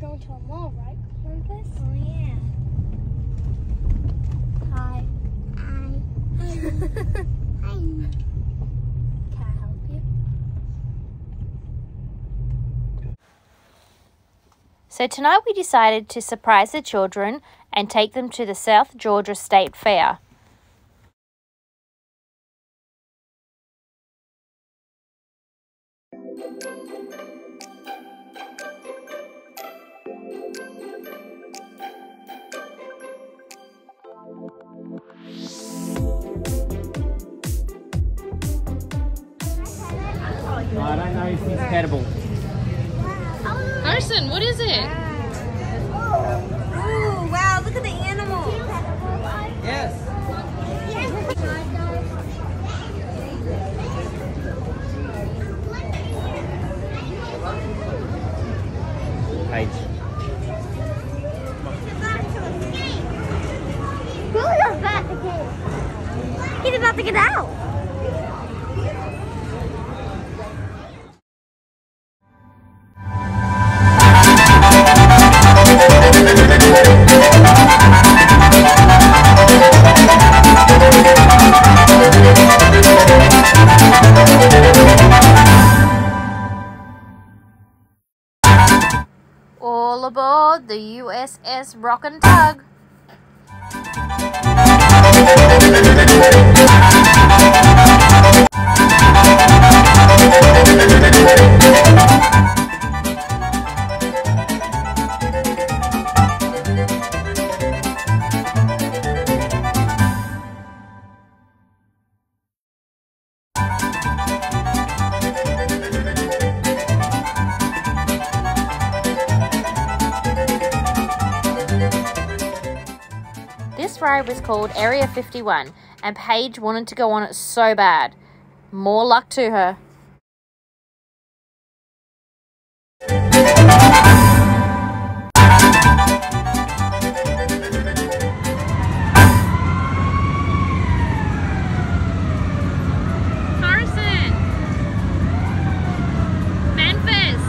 going to a mall, right, Memphis? Oh, yeah. Hi. Hi. Hi. Can I help you? So tonight we decided to surprise the children and take them to the South Georgia State Fair. I don't know if he's edible. Carson, what is it? Ooh, wow, look at the animal. Yes. Paige. Who's about to get? He's about to get out. All aboard the USS Rockin' Tug. This ride was called Area 51 and Paige wanted to go on it so bad. More luck to her. Carson! Memphis!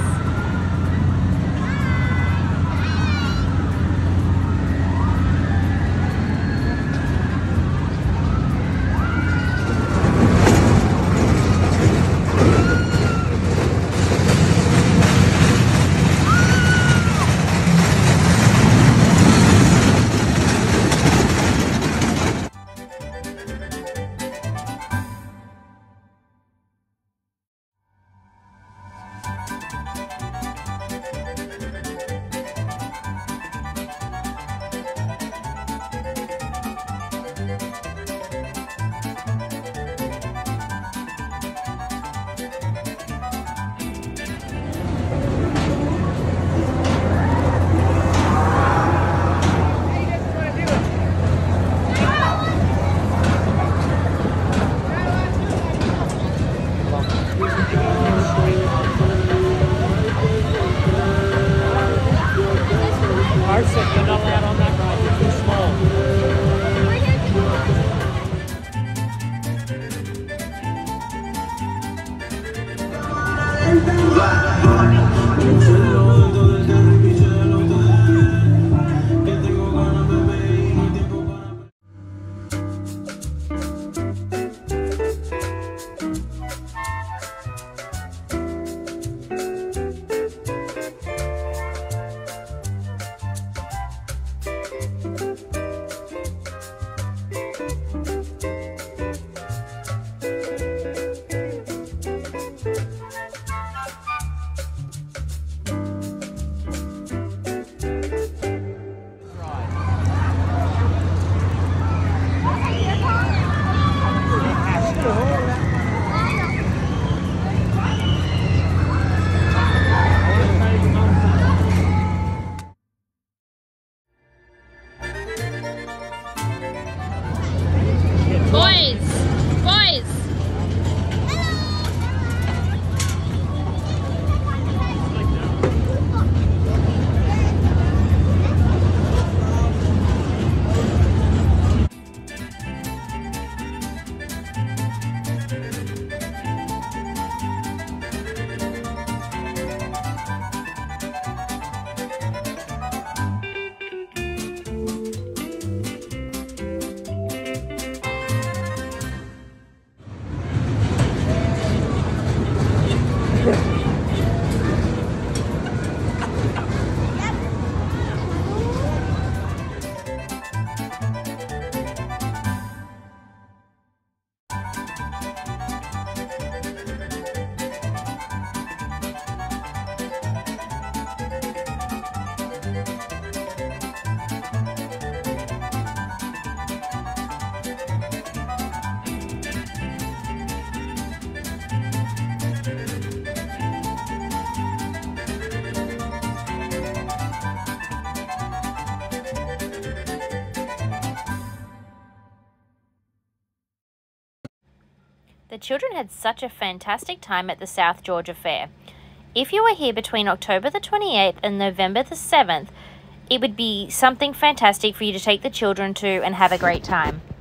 The children had such a fantastic time at the South Georgia Fair. If you were here between October the 28th and November the 7th, it would be something fantastic for you to take the children to and have a great time.